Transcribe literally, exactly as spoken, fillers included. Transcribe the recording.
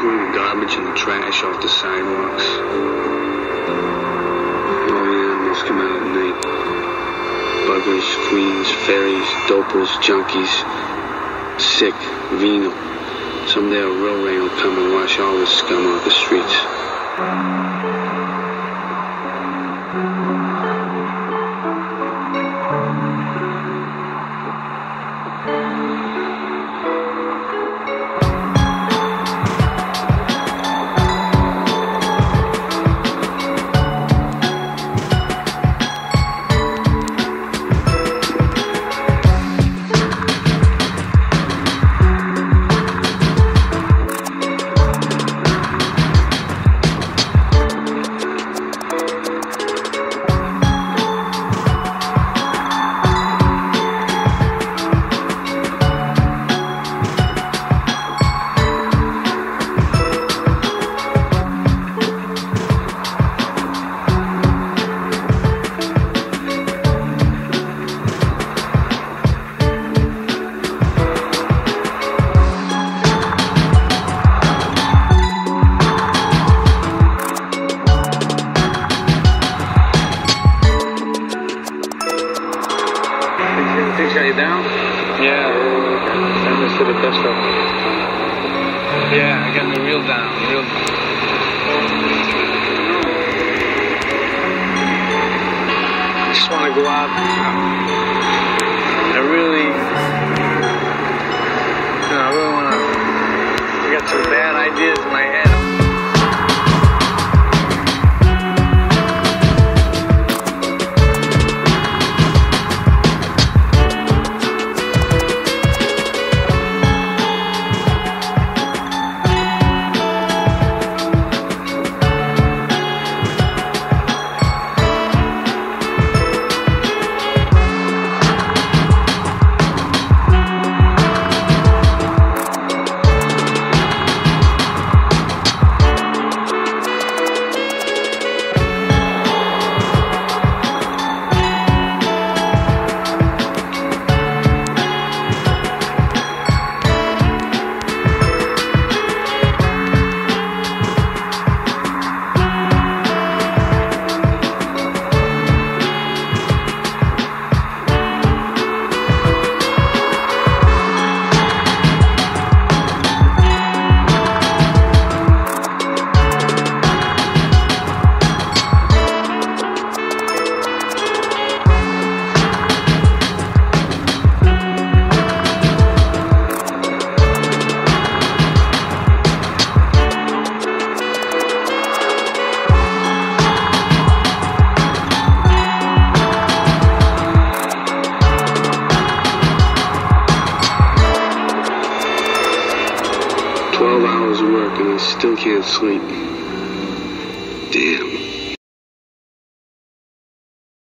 screwing the garbage and the trash off the sidewalks. All the animals come out at night. Buggers, queens, fairies, dopers, junkies, sick, venal. Someday a rail rain will come and wash all this scum off the streets. Things got you down? Yeah, send this to the distro. Yeah, I got the real down, real down. I just want to go out. I really, you know, I really want to, I got some bad ideas in my head. Twelve hours of work and I still can't sleep. Damn.